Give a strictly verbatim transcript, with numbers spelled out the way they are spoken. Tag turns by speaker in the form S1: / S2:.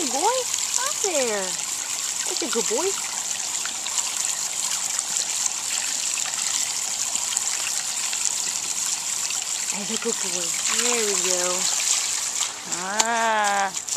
S1: good boy. Up there. That's a good boy. That's a good boy. There we go. Ah.